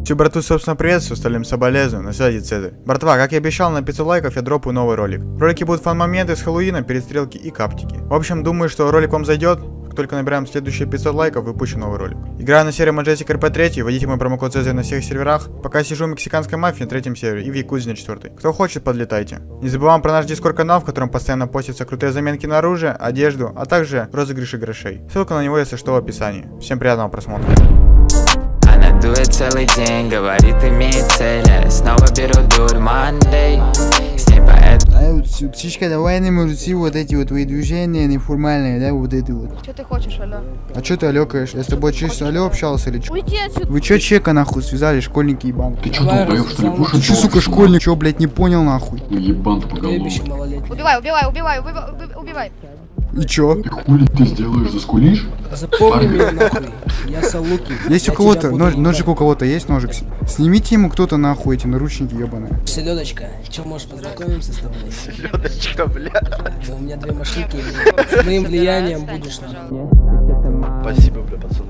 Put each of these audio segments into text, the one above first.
Всю брату, собственно, приветствую, остальным соболезную, на связи Цезарь. Братва, как и обещал, на 500 лайков я дропаю новый ролик. В ролике будут фан-моменты с Хэллоуина, перестрелки и каптики. В общем, думаю, что ролик вам зайдет. Как только набираем следующие 500 лайков, выпущу новый ролик. Играю на серии Majestic RP 3, вводите мой промокод Цезарь на всех серверах. Пока сижу в мексиканской мафии на 3 сервере и в Якудзе на 4. Кто хочет, подлетайте. Не забываем про наш Discord канал, в котором постоянно постятся крутые заменки на оружие, одежду, а также розыгрыши грошей. Ссылка на него, если что, в описании. Всем приятного просмотра. Она дует целый день, говорит, имеет цель. Я снова беру дурь, Monday. С ней поэтому... Птичка, давай не мурси вот эти вот твои движения неформальные, да, вот эти вот. Что ты хочешь, алло? А чё ты алёкаешь? Я с тобой чисто алё общался или чё? Уйди отсюда! Вы чё чека нахуй связали, школьники ебан? Ты чё, долбоёб, что ли, Ты кушать? чё, сука, школьник, чё, блядь, не понял нахуй? Ебан ты по голову. Убивай! И чё? И хули ты сделаешь, заскулишь? Запомни меня нахуй, я Салуки. Есть у кого-то, ножик у кого-то есть ножик? Снимите ему кто-то нахуй эти наручники ебаные. Селедочка, чё, может, познакомимся с тобой? Селедочка, бля. У меня 2 машинки, с моим влиянием будешь нахуй. Спасибо, бля, пацаны.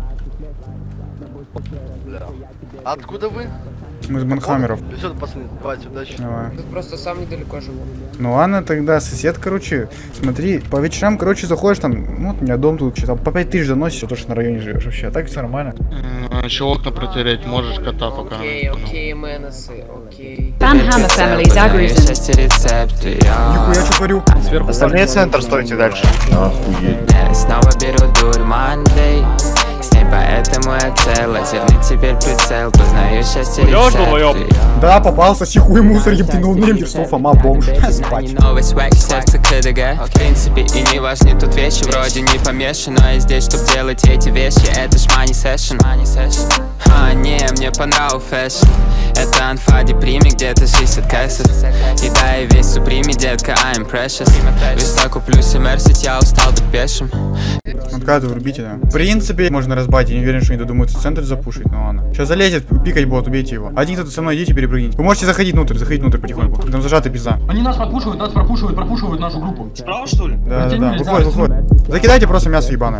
Бля. Откуда вы? Мы с Банхаммеров. Все, пацаны, давайте, удачи. Давай. Тут просто сам недалеко живу. Ну ладно, тогда сосед, короче, смотри, по вечерам, короче, заходишь там, ну, вот у меня дом тут, что-то по 5000 заносишь, а то, что на районе живешь вообще, а так все нормально. Еще окна протереть можешь, кота пока. Окей, мэносы, окей. Банхаммер Family загрузен. Счастье рецепты, Нихуя, что творю? Остальные центр, стойте дальше. Охуеть. я снова беру дурь, Monday. С ней поэтому я цел, лазерный теперь прицел. Познаю счастье рецепты. Да, попался, сихуй мусор, ебти, ноунейм, Дерстов, Фома, бомж. Спать. Новый свек, сердце КДГ. В принципе и не важны тут вещи, вроде не помешан. Но я здесь, чтоб делать эти вещи, это ж money session. А, не, мне понравил фэшн. Это анфа, деприми, где-то 60 кэсов. И да, я весь суприми, детка, I'm precious. Весна куплю Мерсит, я устал быть пешим. Откатывай, врубите, да. В принципе, можно разбать, я не уверен, что они додумаются центр запушить, но ладно. Сейчас залезет, пикать бот, убейте его. Один кто-то со мной, идите, перепрыгните. Вы можете заходить внутрь потихоньку. Там зажатый пизда. Они нас пропушивают нашу группу. Справа, что ли? Да, выходит. Закидайте просто мясо ебаное.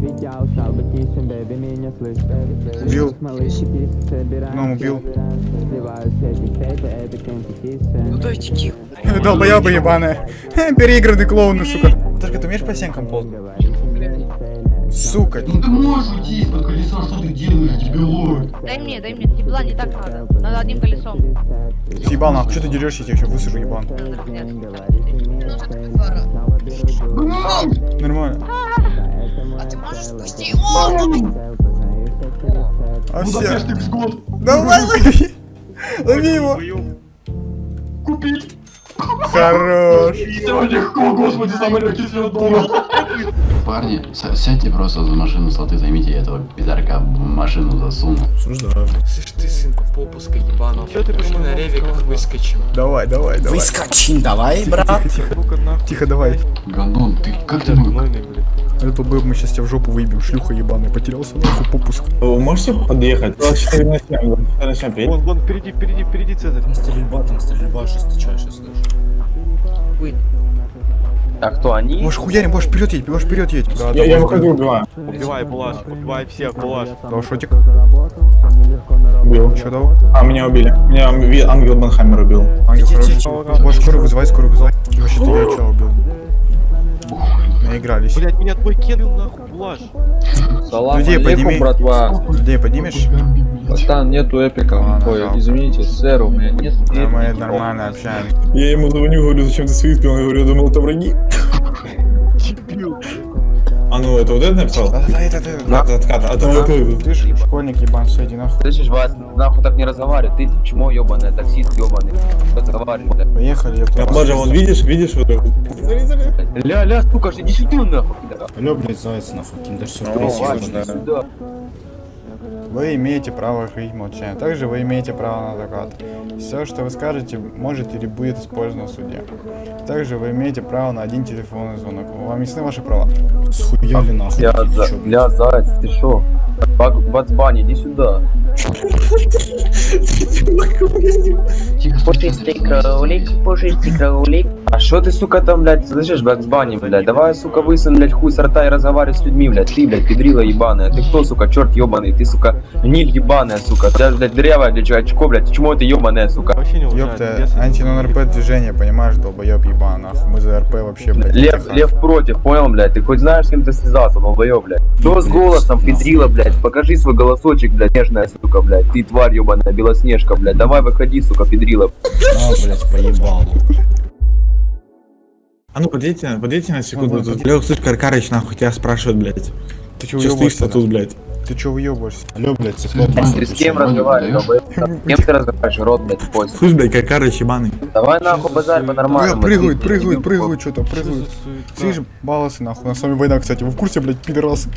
Убил. Ну, убил. Ну дайте тихо. Долбоёбы ебаные. Переигранный клоун, сука. Только ты умеешь по стенкам ползать? Сука. Ну ты можешь уйти из-под колеса, что ты делаешь, дебилой? Дай мне, дебила не так надо. Надо одним колесом. Съебал нахуй, что ты дерешься, я тебя еще высажу, ебан. Нормально. А ты можешь спустить? А все. Будапешт X-год. Давай, лови. Лови его. Купить. Хорош. Все легко, господи, самый легкий свет дома. Парни, сядьте просто за машину, слоты займите, я этого пидорка в машину засуну. Слышь ты, сынку, попуска ебаного. Чё ты на ревиках выскочим? Давай. Выскочи, давай, брат. Тихо, давай. Гандон, ты как ты мой? Этот бэб, мы сейчас тебя в жопу выебем, шлюха ебаный. Потерялся нахуй попуск. Вы можете подъехать? 4 на 7, Вон, впереди, Цезарь. Там стрельба жесточайшая, слышь. Вы. А кто они? Можешь хуярим, можешь вперед едь, Да, Я выхожу, убиваю. Убивай, Булаш, убивай всех, Булаш. Дал шотик. Убил. Что дал? А, меня убили. Меня ангел Банхаммер убил. Ангел хороший. Можешь скорую вызывай. Вообще-то я чё убил. Наигрались. Блять, меня твой кедл нахуй, Булаш. Людей подними. Людей поднимешь? Там нету эпика. Ой, извините, сэр, у меня нет эпика. Да мы нормально общаемся. Я ему звоню, говорю, зачем ты свои спил? Он говорю, думал, это враги. А ну, это вот это написал? Да. Ты ж школьник ебан, все, иди нахуй. Слышишь, вас нахуй так не разговаривай. Ты чмо ебаное, таксист ебаный. Разговаривай. Поехали, я Баджа, вон видишь вот это? Ля, сука, иди сюда нахуй. Алло, блядь, заяц нахуй, киндер-сюрприз. Вы имеете право хранить молчание. Также вы имеете право на адвоката. Все, что вы скажете, может или будет использовано в суде. Также вы имеете право на один телефонный звонок. Вам ясны ваши права? Схуяли нахуй. Ля, заяц, ты шо? Бацбани, иди сюда. Тихо, Пушистый кролик, А шо ты, сука, там, блядь, слышишь, блядь, с бани, блядь? Давай, сука, высунь, блядь, хуй с рта и разговаривай с людьми, блядь. Ты, блядь, педрила ебаная. Ты кто, сука, черт ебаный? Ты, сука, гниль ебаная, сука. Ты, блядь, древо, для очко, блядь. Чмо ты ебаная, сука? Ёпта, анти-нон-РП движение, понимаешь, долбоёб ебан, нахуй. Мы за РП вообще, блядь. Лев против, понял, блядь? Ты хоть знаешь, с кем ты связался, долбоёб, блядь? Кто с голосом, педрила, блядь? Покажи свой голосочек, блядь, нежная, сука, блядь. Ты тварь ебаная, белоснежка, блядь. Давай выходи, сука, педрила. А, блядь, поебал. А ну подойдите на секунду. Лёг, слышь, Каркарыч, нахуй тебя спрашивают, блядь. Ты чё Чё стоишь уёбываешься тут, блядь? Ты чё уёбываешься? Алло, блядь, циклоп. Ты с кем разговариваешь, долбоёб? С кем ты разговариваешь, рот, блядь, поздно. Слышь, блядь, Каркарыч ебаный. Давай нахуй базарь по-нормальному. Прыгают, что-то, прыгают. Слышишь, баласы, нахуй, на с вами война, кстати. Вы в курсе, блядь, пидорасы?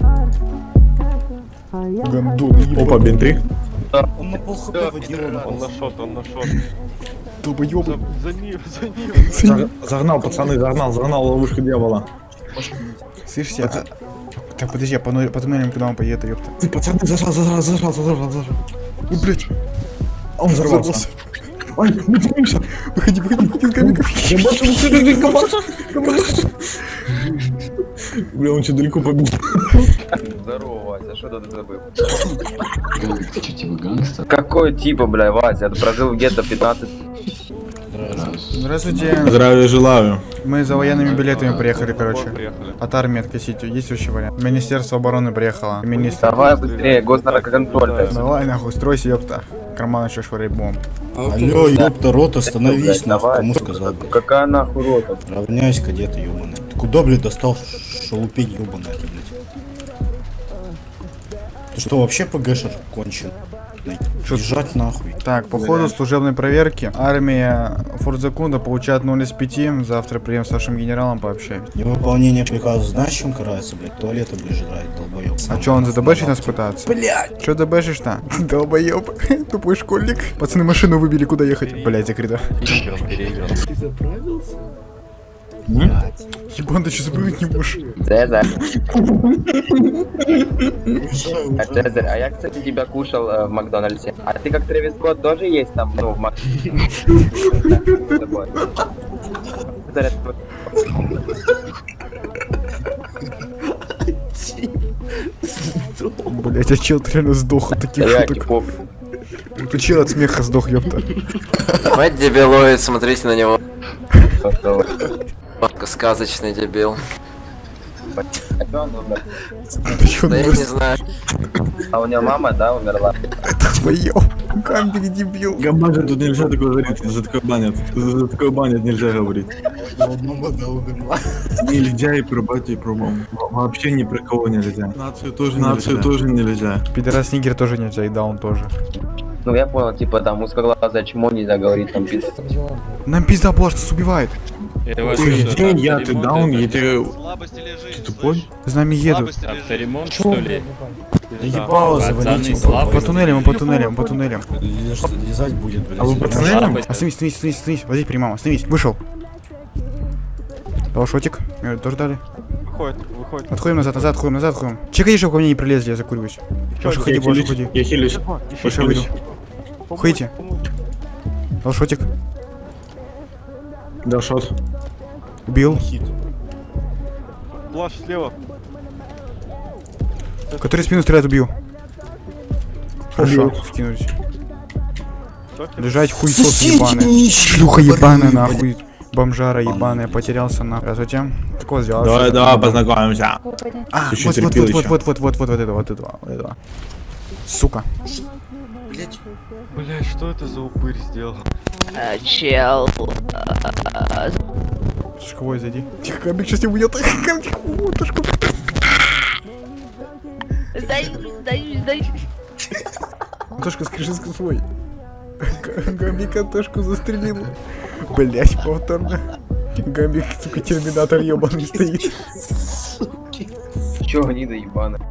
Гандоны, Опа, бинты. Он на полхп водил, он на шот. долбоёбы. За ним. Загнал, пацаны, загнал ловушку дьявола. Слышите, так, подожди, я по туннелям, куда он поедет, ёпта. Ты, пацаны, зажал. Ой, блядь. Он взорвался. Ай, мы двигаемся. Выходи из камиков. Бля, он что, далеко побил? Здорово, Вася, что ты забыл? Ты что, типа гангстер? Какой типа, бля, Вася? Я прожил где-то 15. Здравствуйте. Здравия желаю. Мы за военными билетами приехали, короче. От армии откосить. Есть вообще вариант? Министерство обороны приехало. Министр. Давай быстрее, госнаркоконтроль, блядь. Давай, нахуй, стройся, ёпта. Карман еще швыряй бомб. Алло, ёпта, рот, остановись, нахуй. Кому сказал, блядь? Какая нахуй рота? Равняйсь, кадеты, ёбаный. Ты куда, блядь, достал шалупень, ёбаный, блядь? Ты что, вообще ПГшер кончен? Бежать нахуй. Так, по ходу служебной проверки армия Форт-Закунда получает 0 из 5. Завтра прием с вашим генералом пообщаемся. Невыполнение приказа знаешь, чем карается, блядь? Туалеты, блядь, жрает, долбоёб. А чё, он за ДБшить нас пытается? Блядь! Чё ДБшишь-то? Долбоёб. Тупой школьник. Пацаны машину выбили, куда ехать? Блядь, закрыто. Ты заправился? Ебан, ты чё забыть не можешь? Цезарь. Цезарь, а я, кстати, тебя кушал в Макдональдсе. А ты как Трэвис Скотт тоже есть там, ну, в Макдональдсе? Блять, а чел реально сдох от таких шуток. Ты чел от смеха сдох, ёпта. Мать дебилоид, смотрите на него. Сказочный дебил. А чё он умер? Ты чё, Да я не знаю. А у него мама, да, умерла? это твоё. Камбик дебил. Гамбажа, тут нельзя такое говорить, за такое банят. За такое банят нельзя говорить. Нельзя и про батю, и про маму. Вообще ни про кого нельзя. Нацию тоже нельзя. Пидорас нигер тоже нельзя, и даун тоже. Ну я понял, типа там узкоглазое чмо нельзя говорить, там пиздец. Нам пизда была, что нас убивает. Ты где я, ты даун, я тебе... Ты тупой? За нами едут. Авторемонт, что ли? Да ебало завалите. По туннелям. Лизать будет, блядь. А вы по туннелям? Остановись. Возить прямого, остановись. Вышел. Дал шотик. Мне тоже дали. Выходит. Отходим назад. Чекай, чтобы ко мне не прилезли, я закуриваюсь. Больше ходи. Я хилюсь. Больше выйду. Уходите. Дал шотик. Да, шот. Убил. Плаш слева. Который спину стреляет, убью. Хорошо, скинулись. Лежать хуйсос ебаный. Шлюха ебаная нахуй. Бомжара ебаная, потерялся нахуй. Здравствуйте. Такого сделал. Давай, познакомимся. А, вот этого. Сука. Блять, что это за упырь сделал? Чел. Шковой, зайди. Тихо, Камбик сейчас не уйдет. Сдаюсь. Тошка, скажи свой. Гамбик Антошку застрелил. Блять, повторно. Гамбик, сука, терминатор ебаный стоит. Чё гнида ебаная?